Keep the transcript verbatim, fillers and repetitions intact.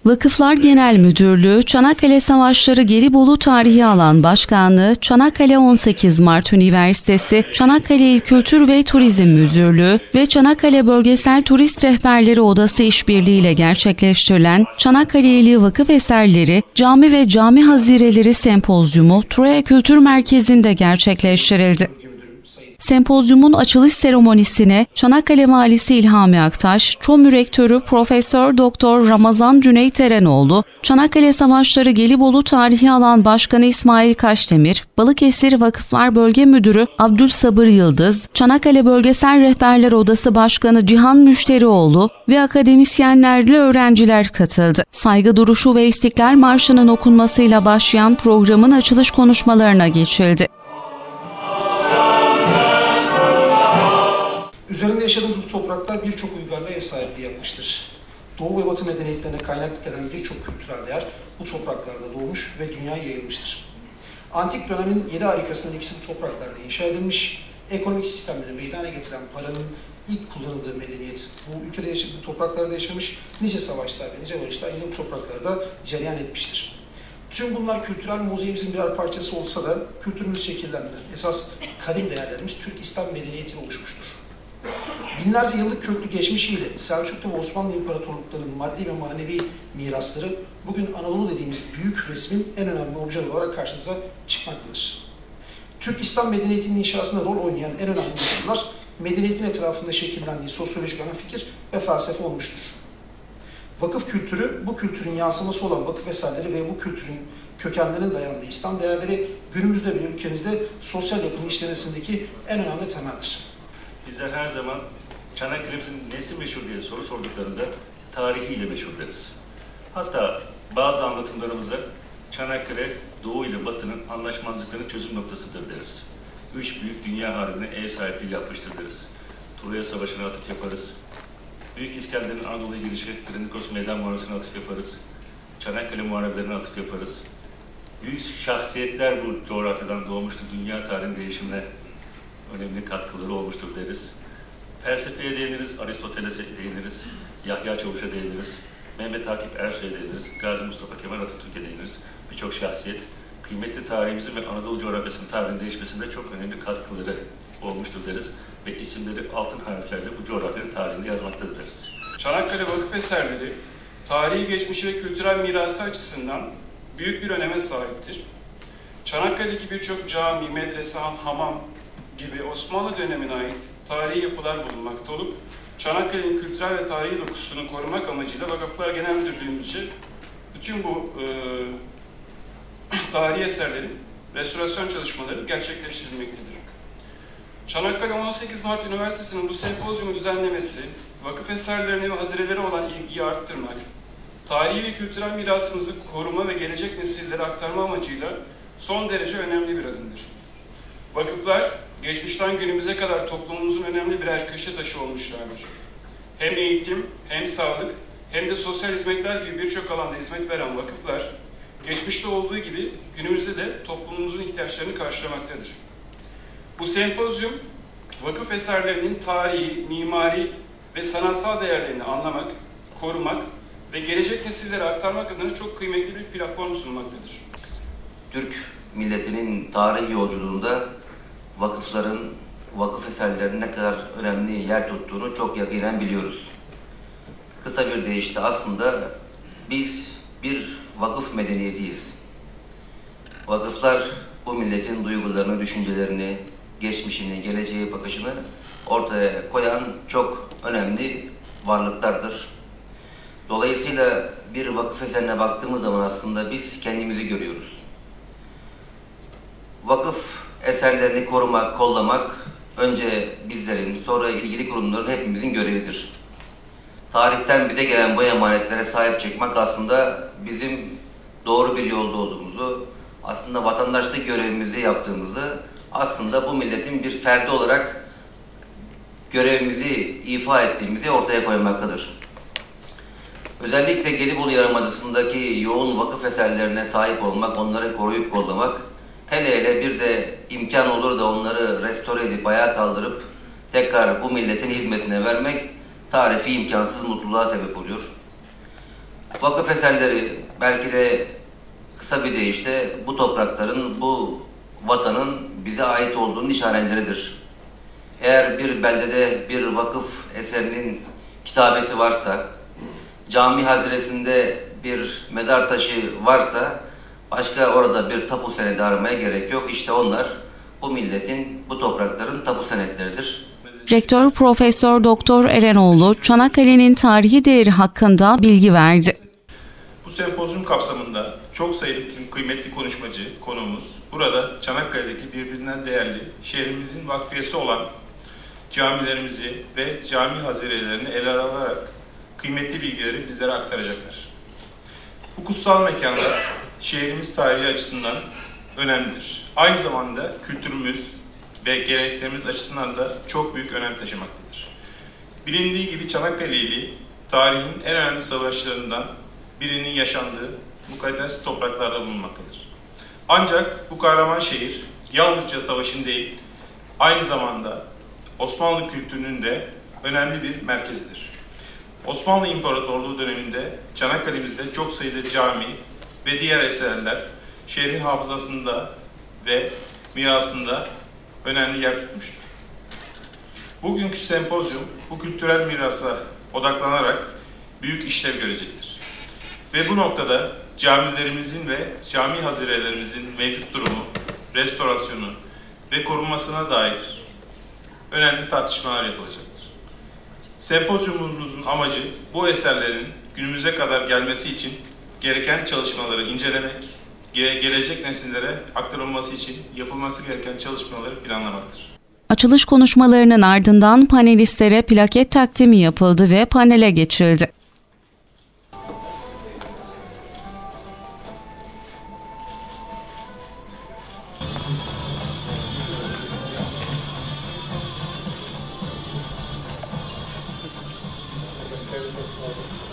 Vakıflar Genel Müdürlüğü, Çanakkale Savaşları Gelibolu Tarihi Alan Başkanlığı, Çanakkale on sekiz Mart Üniversitesi, Çanakkale İl Kültür ve Turizm Müdürlüğü ve Çanakkale Bölgesel Turist Rehberleri Odası işbirliğiyle gerçekleştirilen Çanakkale İli Vakıf Eserleri, Cami ve Cami Hazireleri Sempozyumu Troya Kültür Merkezi'nde gerçekleştirildi. Sempozyumun açılış seremonisine Çanakkale Valisi İlhami Aktaş, ÇOMÜ Rektörü Profesör Doktor Ramazan Cüneyt Erenoğlu, Çanakkale Savaşları Gelibolu Tarihi Alan Başkanı İsmail Kaşdemir, Balıkesir Vakıflar Bölge Müdürü Abdülsabır Yıldız, Çanakkale Bölgesel Rehberler Odası Başkanı Cihan Müşterioğlu ve akademisyenlerle öğrenciler katıldı. Saygı duruşu ve İstiklal Marşı'nın okunmasıyla başlayan programın açılış konuşmalarına geçildi. Üzerinde yaşadığımız bu topraklar birçok uygarlığa ev sahipliği yapmıştır. Doğu ve Batı medeniyetlerine kaynaklık eden birçok kültürel değer bu topraklarda doğmuş ve dünyaya yayılmıştır. Antik dönemin yedi harikasından ikisi bu topraklarda inşa edilmiş, ekonomik sistemleri meydana getiren paranın ilk kullanıldığı medeniyet bu ülkede yaşadığı, bu topraklarda yaşamış, nice savaşlar ve nice barışlar yine bu topraklarda cereyan etmiştir. Tüm bunlar kültürel mozaimizin birer parçası olsa da kültürümüzü şekillendiren esas kadim değerlerimiz Türk İslam medeniyetiyle oluşmuştur. Binlerce yıllık köklü geçmişiyle Selçuklu ve Osmanlı İmparatorluklarının maddi ve manevi mirasları bugün Anadolu dediğimiz büyük resmin en önemli objeleri olarak karşımıza çıkmaktadır. Türk İslam medeniyetinin inşasında rol oynayan en önemli unsurlar medeniyetin etrafında şekillendiği sosyolojik ana fikir ve felsefe olmuştur. Vakıf kültürü, bu kültürün yansıması olan vakıf eserleri ve bu kültürün kökenlerinin dayandığı İslam değerleri günümüzde bile ülkemizde sosyal yapının işlemesindeki en önemli temeldir. Bizler her zaman Çanakkale'mizin nesi meşhur diye soru sorduklarında tarihiyle meşhur deriz. Hatta bazı anlatımlarımızda Çanakkale Doğu ile Batı'nın anlaşmazlıklarının çözüm noktasıdır deriz. Üç büyük dünya harbine ev sahipliği yapmıştır deriz. Troya Savaşı'na atıf yaparız. Büyük İskender'in Anadolu'ya girişi, Krinikos Meydan Muharebesi'ne atıf yaparız. Çanakkale Muharebelerine atıf yaparız. Büyük şahsiyetler bu coğrafyadan doğmuştur. Dünya tarihinin değişimine önemli katkıları olmuştur deriz. Felsefeye değiniriz, Aristoteles'e değiniriz, Yahya Çavuş'a değiniriz, Mehmet Akif Ersoy'a değiniriz, Gazi Mustafa Kemal Atatürk'e değiniriz. Birçok şahsiyet, kıymetli tarihimizin ve Anadolu coğrafyasının tarihinin değişmesinde çok önemli katkıları olmuştur deriz ve isimleri altın harflerle bu coğrafyanın tarihini yazmaktadır deriz. Çanakkale Vakıf Eserleri, tarihi geçmişi ve kültürel mirası açısından büyük bir öneme sahiptir. Çanakkale'deki birçok cami, medrese, hamam gibi Osmanlı dönemine ait tarihi yapılar bulunmakta olup Çanakkale'nin kültürel ve tarihi dokusunu korumak amacıyla Vakıflar Genel Müdürlüğümüzce bütün bu e, tarihi eserlerin restorasyon çalışmaları gerçekleştirilmektedir. Çanakkale on sekiz Mart Üniversitesi'nin bu sempozyumu düzenlemesi, vakıf eserlerine ve hazireleri olan ilgiyi arttırmak, tarihi ve kültürel mirasımızı koruma ve gelecek nesillere aktarma amacıyla son derece önemli bir adımdır. Vakıflar, geçmişten günümüze kadar toplumumuzun önemli birer köşe taşı olmuşlardır. Hem eğitim, hem sağlık, hem de sosyal hizmetler gibi birçok alanda hizmet veren vakıflar, geçmişte olduğu gibi günümüzde de toplumumuzun ihtiyaçlarını karşılamaktadır. Bu sempozyum, vakıf eserlerinin tarihi, mimari ve sanatsal değerlerini anlamak, korumak ve gelecek nesillere aktarmak adına çok kıymetli bir platform sunmaktadır. Türk milletinin tarih yolculuğunda vakıfların, vakıf eserlerinin ne kadar önemli yer tuttuğunu çok yakinen biliyoruz. Kısa bir deyişle aslında biz bir vakıf medeniyetiyiz. Vakıflar bu milletin duygularını, düşüncelerini, geçmişini, geleceğe bakışını ortaya koyan çok önemli varlıklardır. Dolayısıyla bir vakıf eserine baktığımız zaman aslında biz kendimizi görüyoruz. Vakıf eserlerini korumak, kollamak önce bizlerin, sonra ilgili kurumların hepimizin görevidir. Tarihten bize gelen bu emanetlere sahip çıkmak aslında bizim doğru bir yolda olduğumuzu, aslında vatandaşlık görevimizi yaptığımızı, aslında bu milletin bir ferdi olarak görevimizi ifa ettiğimizi ortaya koymaktadır. Özellikle Gelibolu Yarımadası'ndaki yoğun vakıf eserlerine sahip olmak, onları koruyup kollamak, hele hele bir de imkan olur da onları restore edip ayağa kaldırıp tekrar bu milletin hizmetine vermek tarifi imkansız mutluluğa sebep oluyor. Vakıf eserleri belki de kısa bir deyişle bu toprakların, bu vatanın bize ait olduğunun işaretleridir. Eğer bir beldede bir vakıf eserinin kitabesi varsa, cami haziresinde bir mezar taşı varsa, başka orada bir tapu senedi aramaya gerek yok. İşte onlar bu milletin, bu toprakların tapu senetleridir. Rektör Profesör Doktor Erenoğlu, Çanakkale'nin tarihi değeri hakkında bilgi verdi. Bu sempozyum kapsamında çok sayıda kıymetli konuşmacı, konuğumuz burada Çanakkale'deki birbirinden değerli şehrimizin vakfiyesi olan camilerimizi ve cami hazirelerini ele alarak kıymetli bilgileri bizlere aktaracaklar. Bu kutsal mekanlar şehrimiz tarihi açısından önemlidir. Aynı zamanda kültürümüz ve geleneklerimiz açısından da çok büyük önem taşımaktadır. Bilindiği gibi Çanakkale'li tarihin en önemli savaşlarından birinin yaşandığı mukaddes topraklarda bulunmaktadır. Ancak bu kahraman şehir yalnızca savaşın değil, aynı zamanda Osmanlı kültürünün de önemli bir merkezidir. Osmanlı İmparatorluğu döneminde Çanakkale'mizde çok sayıda cami ve diğer eserler şehrin hafızasında ve mirasında önemli yer tutmuştur. Bugünkü sempozyum bu kültürel mirasa odaklanarak büyük işlev görecektir. Ve bu noktada camilerimizin ve cami hazirelerimizin mevcut durumu, restorasyonu ve korunmasına dair önemli tartışmalar yapılacaktır. Sempozyumumuzun amacı bu eserlerin günümüze kadar gelmesi için gereken çalışmaları incelemek, ge- gelecek nesillere aktarılması için yapılması gereken çalışmaları planlamaktır. Açılış konuşmalarının ardından panelistlere plaket takdimi yapıldı ve panele geçildi. Evet,